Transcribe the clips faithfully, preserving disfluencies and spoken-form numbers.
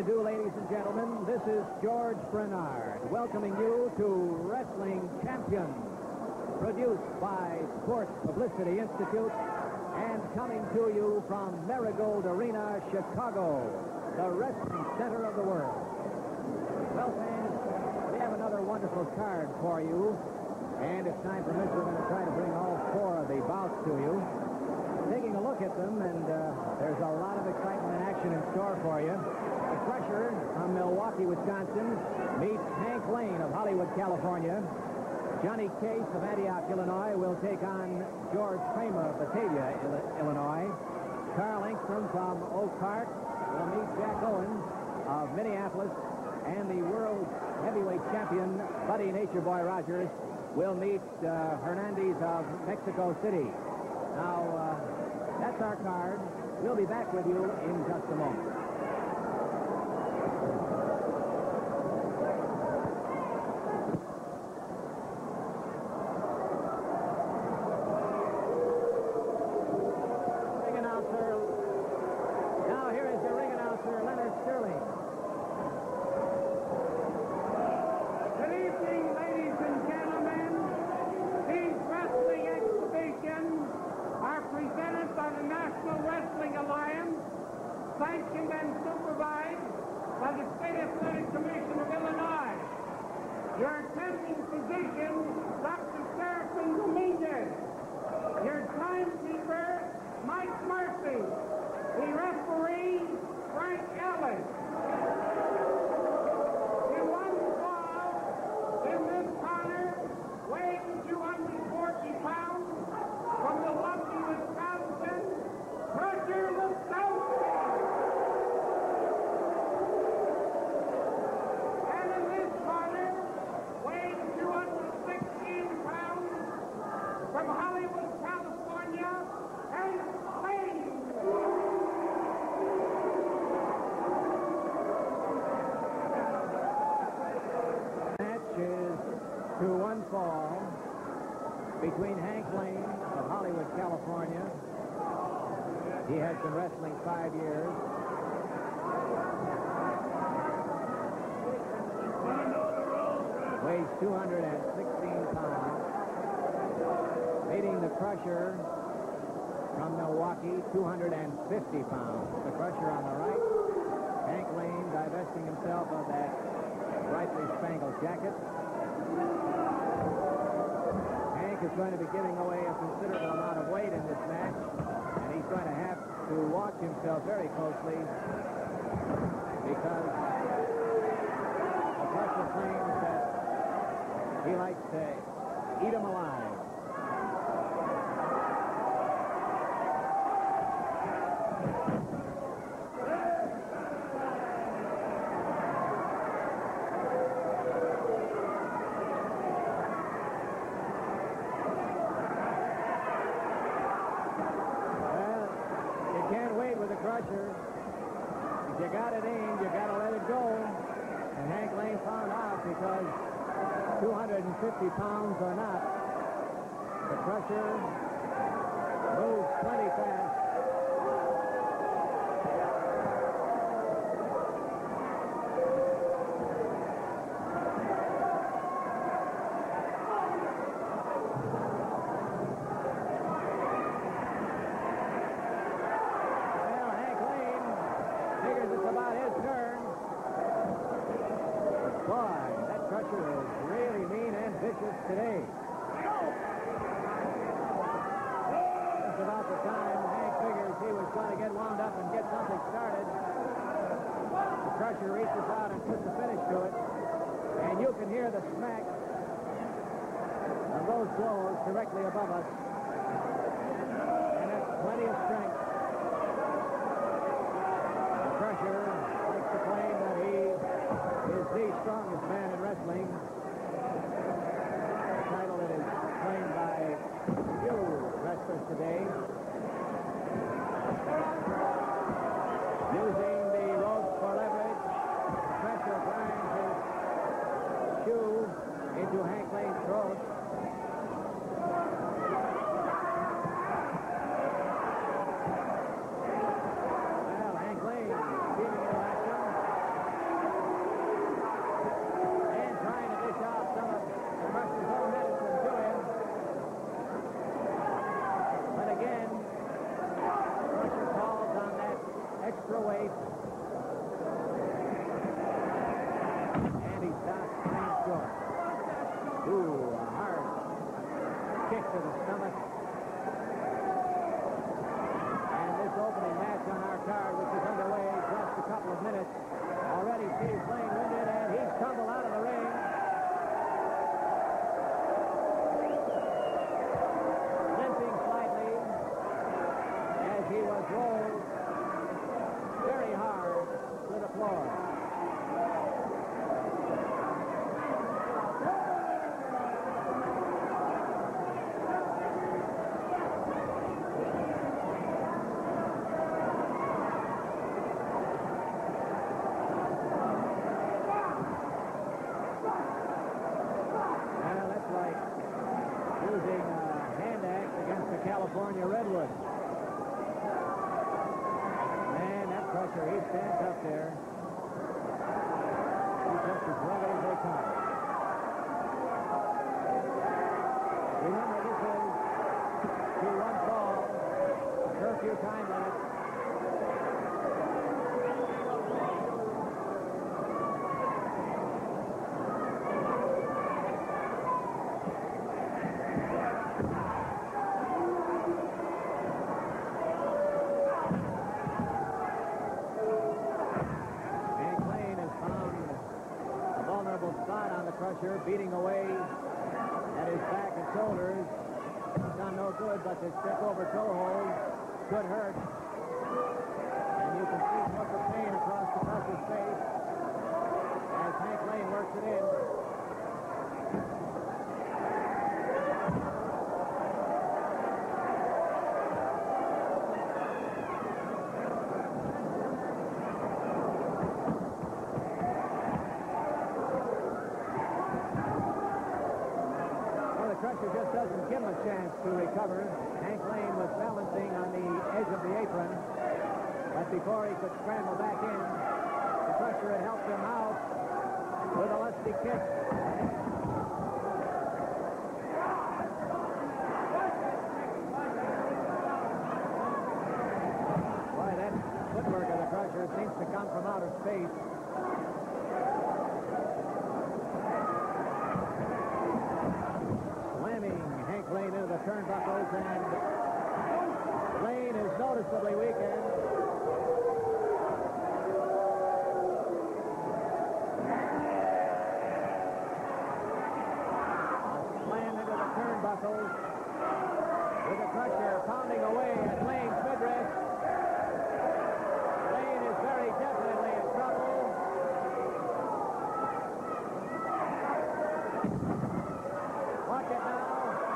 do, ladies and gentlemen? This is George Bernard welcoming you to Wrestling Champion, produced by Sports Publicity Institute and coming to you from Marigold Arena, Chicago, the wrestling center of the world. Well, fans, we have another wonderful card for you, and if time permits, we're going to try to bring all four of the bouts to you. Taking a look at them, and uh, there's a lot of excitement and action in store for you. The Crusher from Milwaukee, Wisconsin, meets Hank Lane of Hollywood, California. Johnny Case of Antioch, Illinois, will take on George Kramer of Batavia, Illinois. Carl Engstrom from Oak Park will meet Jack Owen of Minneapolis. And the world heavyweight champion, Buddy Nature Boy Rogers, will meet uh, Hernandez of Mexico City. Now, uh, that's our card. We'll be back with you in just a moment. Sanctioned and supervised by the State Athletic Commission of Illinois. Your attending physician, Doctor Serafin Dominguez. Your timekeeper, Mike Murphy. The referee, Frank Ellis. The one fall in this corner, weighing two hundred forty pounds, from Milwaukee, Wisconsin, Crusher Lisowski. From Hollywood, California, and Spain. Match is to one fall between Hank Lane of Hollywood, California. He has been wrestling five years. Weighs two hundred sixteen pounds. Meeting the Crusher from Milwaukee, two hundred fifty pounds. The Crusher on the right. Hank Lane divesting himself of that brightly spangled jacket. Hank is going to be giving away a considerable amount of weight in this match, and he's going to have to watch himself very closely because the Crusher claims that he likes to eat him alive. Crusher. If you got it aimed, you got to let it go. And Hank Lane found out because two hundred fifty pounds or not, the Crusher moves plenty fast. Today. That's about the time Hank figures he was going to get wound up and get something started. The Crusher reaches out and puts a finish to it. And you can hear the smack of those blows directly above us. And that's plenty of strength. The Crusher likes to claim that he is the strongest man in wrestling. Title that is claimed by few wrestlers today. Using the ropes for leverage, Crusher grinds his shoe into Hank Lane's throat. Well, Hank Lane keeping into action. to the stomach. And this opening match on our card, which is underway just a couple of minutes, already Steve Blaine winded, and he's tumbled out of the ring. Limping slightly as he was rolled very hard to the floor. California Redwood. Man, that Crusher, he stands up there. He's just as ready as they come. Remember, this is to one fall, curfew time limit. Crusher beating away at his back and shoulders. It's done no good, but the step over toe hold could hurt. And you can see look of pain across the Crusher's face as Hank Lane works it in. Crusher just doesn't give him a chance to recover. Hank Lane was balancing on the edge of the apron, but before he could scramble back in, the Crusher had helped him out with a lusty kick. Boy, that footwork of the Crusher seems to come from outer space. Hank Lane into the turnbuckles, and Lane is noticeably weakened. Slam into the turnbuckles with the Crusher pounding away at Lane's midriff. Lane is very definitely in trouble. Watch it now.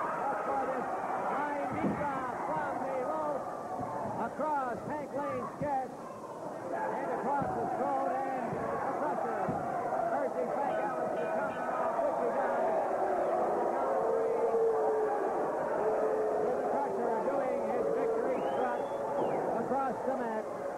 Across Hank Lane's chest and across his throat, and the Crusher urging Frank Allen to come off, which he does. With the Crusher doing his victory strut across the mat.